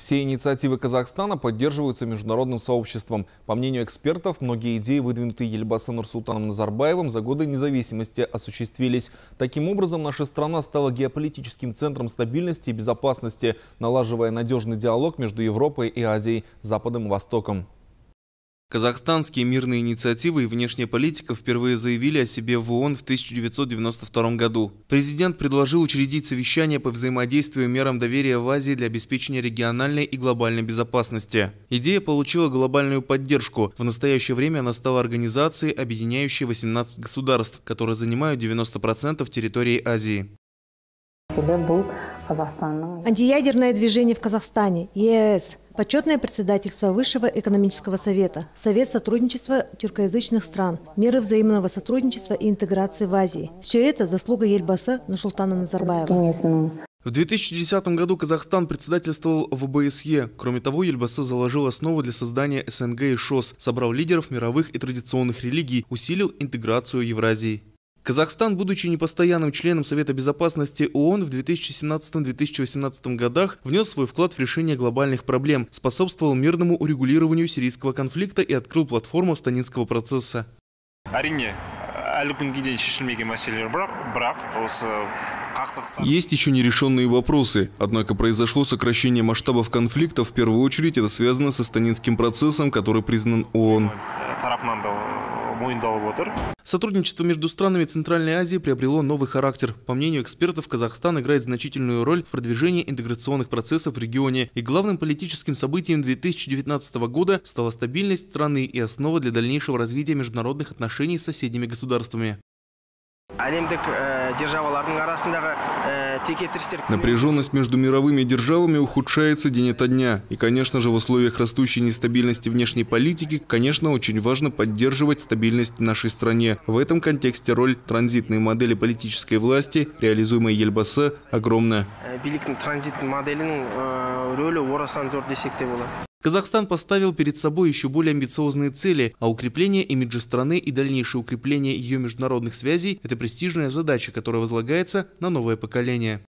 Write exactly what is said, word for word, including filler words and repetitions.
Все инициативы Казахстана поддерживаются международным сообществом. По мнению экспертов, многие идеи, выдвинутые Елбасы Нурсултаном Назарбаевым, за годы независимости осуществились. Таким образом, наша страна стала геополитическим центром стабильности и безопасности, налаживая надежный диалог между Европой и Азией, Западом и Востоком. Казахстанские мирные инициативы и внешняя политика впервые заявили о себе в ООН в тысяча девятьсот девяносто втором году. Президент предложил учредить совещание по взаимодействию мерам доверия в Азии для обеспечения региональной и глобальной безопасности. Идея получила глобальную поддержку. В настоящее время она стала организацией, объединяющей восемнадцать государств, которые занимают девяносто процентов территории Азии. Антиядерное движение в Казахстане, ЕАЭС, почетное председательство Высшего экономического совета, Совет сотрудничества тюркоязычных стран, меры взаимного сотрудничества и интеграции в Азии. Все это заслуга Елбасы Нурсултана Назарбаева. В две тысячи десятом году Казахстан председательствовал в ОБСЕ. Кроме того, Елбасы заложил основу для создания СНГ и ШОС, собрал лидеров мировых и традиционных религий, усилил интеграцию Евразии. Казахстан, будучи непостоянным членом Совета безопасности ООН в две тысячи семнадцатом — две тысячи восемнадцатом годах, внес свой вклад в решение глобальных проблем, способствовал мирному урегулированию сирийского конфликта и открыл платформу Станинского процесса. Есть еще нерешенные вопросы, однако произошло сокращение масштабов конфликта. В первую очередь это связано со Станинским процессом, который признан ООН. Сотрудничество между странами Центральной Азии приобрело новый характер. По мнению экспертов, Казахстан играет значительную роль в продвижении интеграционных процессов в регионе. И главным политическим событием две тысячи девятнадцатого года стала стабильность страны и основа для дальнейшего развития международных отношений с соседними государствами. Напряженность между мировыми державами ухудшается день ото дня. И, конечно же, в условиях растущей нестабильности внешней политики, конечно, очень важно поддерживать стабильность в нашей стране. В этом контексте роль транзитной модели политической власти, реализуемой Елбасы, огромная. Казахстан поставил перед собой еще более амбициозные цели, а укрепление имиджа страны и дальнейшее укрепление ее международных связей – это престижная задача, которая возлагается на новое поколение.